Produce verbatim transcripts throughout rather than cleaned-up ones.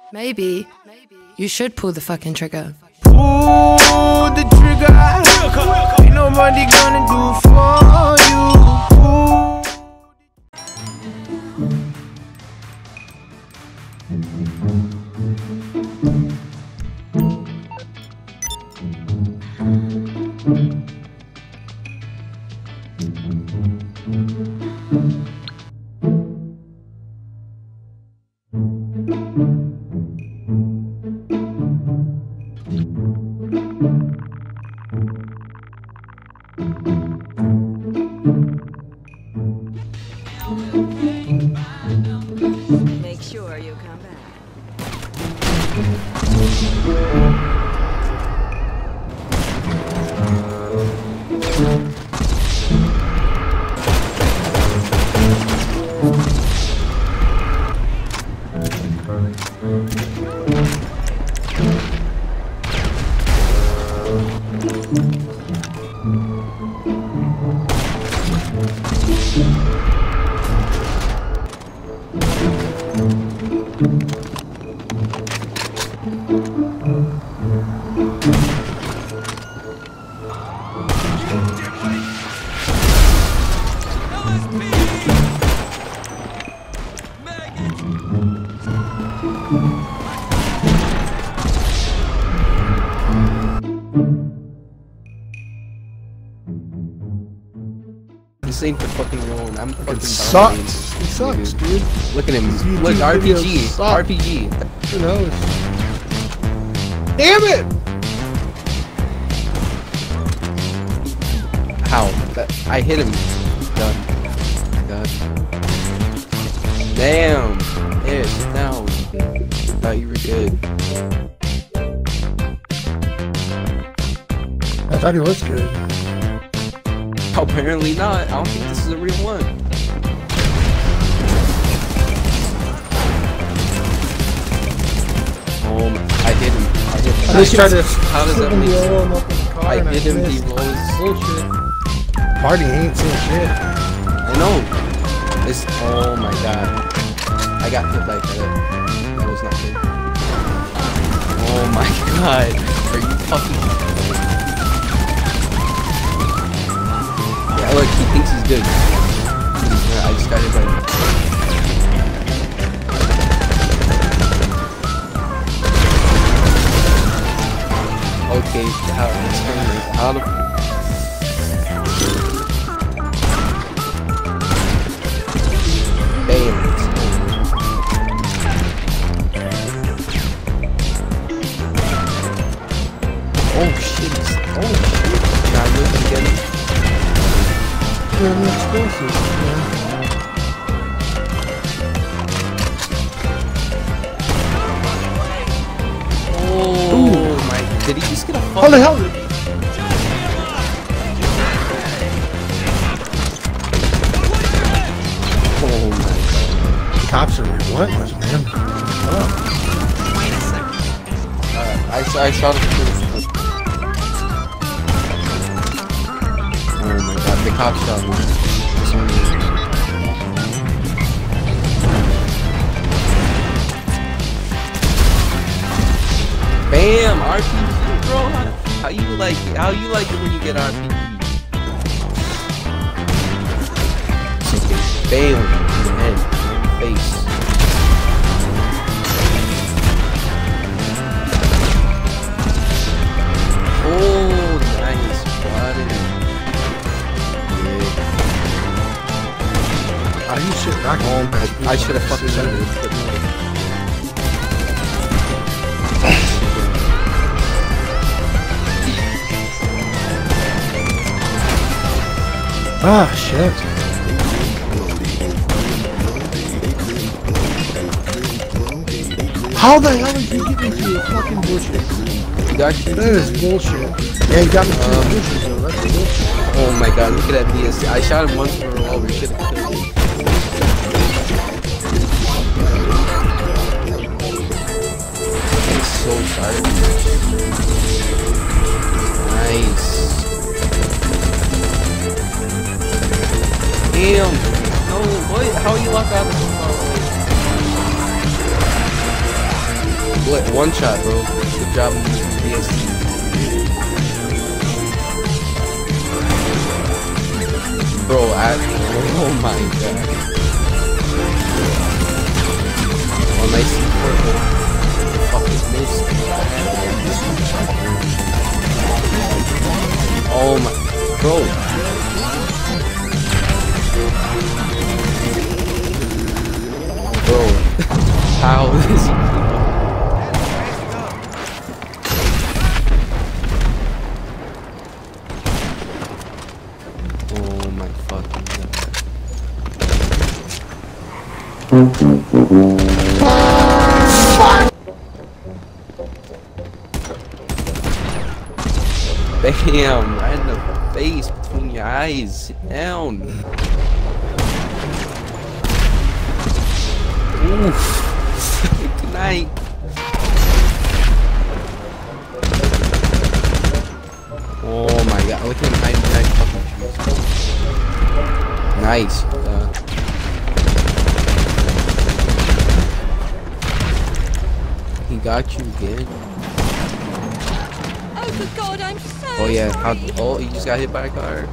Maybe you should pull the fucking trigger. Pull the trigger. Ain't nobody gonna do for you. Pull. Make sure you come back. This ain't the fucking rolling. I'm fucking sucks. He sucks, dude. Look at him. YouTube Look, R P G. videos suck. R P G. Who knows? Damn it! How? That, I hit him. Done. Done. Damn. There, sit down. Thought you were good. I thought he was good. Apparently not. I don't think this is a real one. Oh, my, I hit him. I hit him. I just tried to. How does that make sense? him up in the car I and hit him. He missed. rolls. Bullshit. Party ain't saying shit. I know. This. Oh my god. I got hit by that. That was not good. Oh my god. Are you fucking? Yeah, look. He thinks he's good. I just got hit by him. Okay. How? How the? Oh shit, oh shit. God, look again. They're explosive, man. Oh my, did he just get a fucking... Holy hell! Oh my god. The cops are relentless, man. Oh. Uh, I, I shot him first. Oh my god, the cop shot me. Bam! R P G, bro! How, how you like it? How you like it when you get R P G? Bam! In the head. Face. Oh, nice. Got it. Ah, you shit back home. I should have fucking shot it. But no. Ah, shit. How the hell did you get into a fucking bullshit? You got you. That is bullshit. Yeah, you got me two Um, bushes though. That's bullshit. Oh my god, look at that B S. I shot him once for a revolver. Should have killed him. I'm so sorry. Nice. Damn. No, what? How are you locked out of the car? What, one shot, bro. Good job on using D S T. Bro, I, oh my god. Oh, nice support, bro. The fuck is this? Oh my, bro. Bro, how is he? Oh my fucking god. Bam! Right in the face between your eyes. Sit down. Oof. Good night. Oh my god. Look at him hiding behind fucking trees. Nice. Uh, he got you again. Oh, good God, I'm so Oh yeah. How, sorry. oh, he just got hit by a car.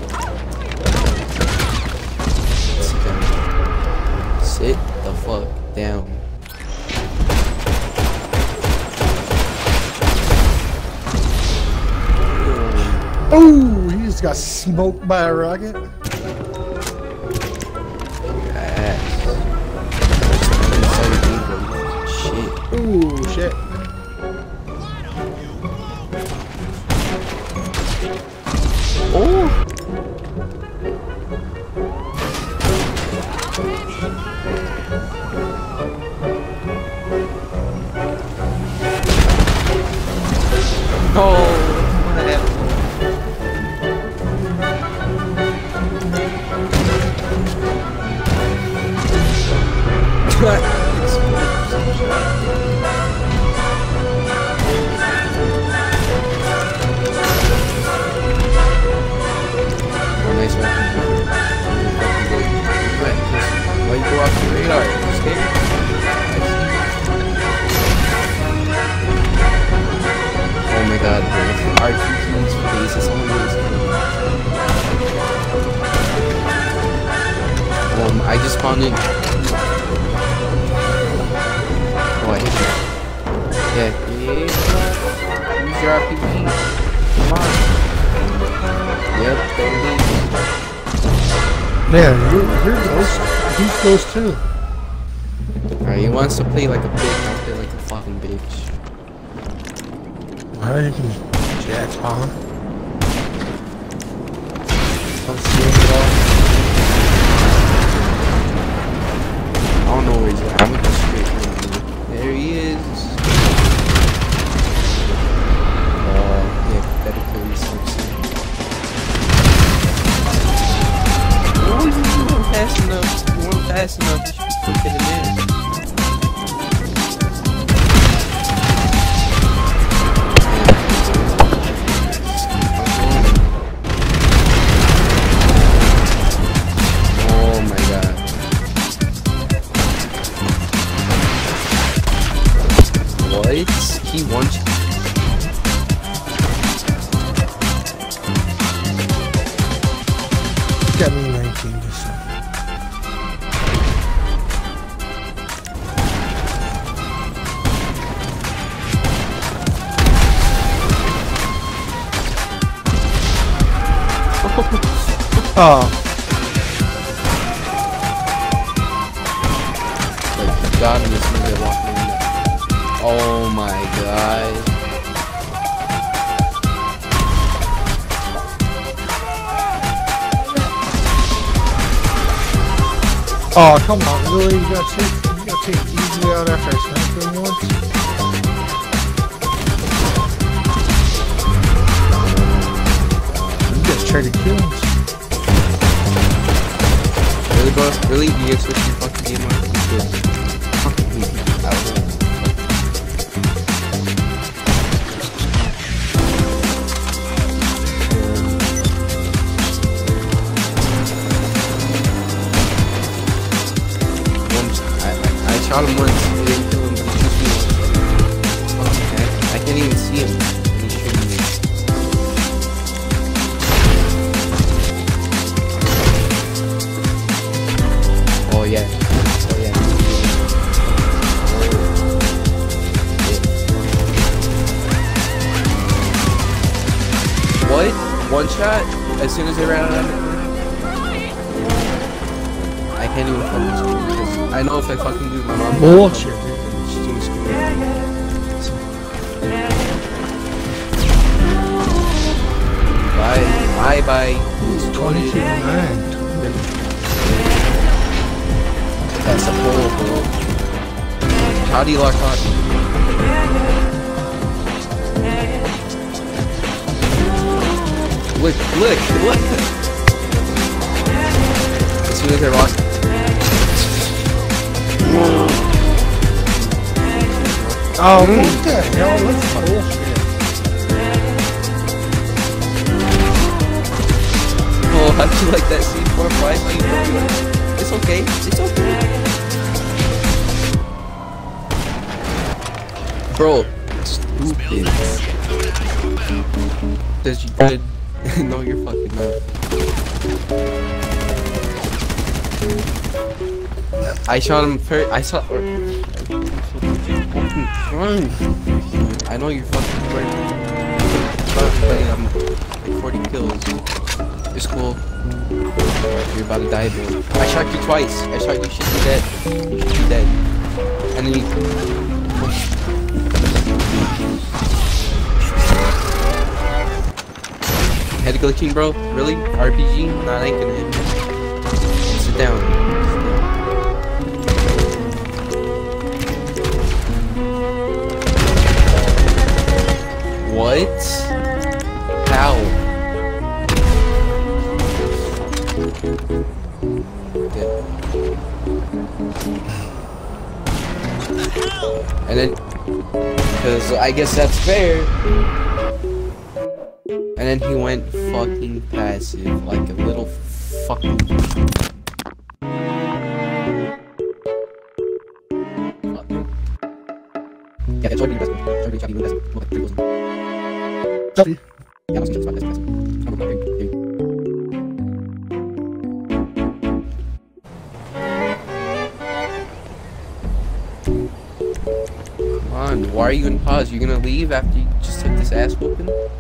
Sit down. Sit the fuck down. Oh, he just got smoked by a rocket. Ass. Shit. Ooh, shit. Oh. Oh, what happened? Oh, nice weapon. Why you go off the radar? You scared? Oh my god, bro. R two T's face is always Um, I just found it. Oh, I hit you. Yeah, yeah. Use your R P G. Come on. Yep, there it is. Yeah, you're, you're ghost. He's ghost too. Alright, he wants to play like a bitch. I'll play like a fucking bitch. Alright, you can jack spawn. I'm seeing it all. I don't know where he's at. I'm gonna go straight for him. There he is. Uh, yeah, better kill these folks. Oh, you weren't fast enough. You weren't fast enough. You should put it in there. Oh my god. What? He wants you. Got me nineteen just so. Oh, Like, God in this movie walking in there. Oh my god. oh, come on, really? You gotta take, you gotta take it easy out after I snipe him once. You just try to kill him. Really, bro? Really? You get switch your fucking game on? Good. Fucking hate you. Asshole. Once, I, I, I shot him once, it didn't kill him, but he shoots me once. one shot as soon as I ran out of ammo. I can't even fucking scream because I know if I fucking do my mom. Bullshit. She's gonna scream. Bye, bye, bye. It's twenty-two nine. That's a pull, bro. How do you lock on? Look, look, look! As soon as I lost. Oh, what the hell? That's bullshit. Oh, how'd you like that C four five? It's okay, it's okay. Bro, stupid. Says you could. No, you're fucking not. I shot him first. I saw. Or, I know you're fucking right. I'm like forty kills. It's cool. You're about to die, bro. I shot you twice. I shot you. You should be dead. You should be dead. And then you. Head glitching, bro? Really? R P G? Nah, I ain't gonna hit me. Sit down. What? How? And then, because I guess that's fair. And then he went fucking passive, like a little fucking. Yeah, it's already best. It's already choppy, best. Look at three goals. Choppy. Yeah, that's best. Best. Come on, why are you gonna pause? You're gonna leave after you just took this ass whooping?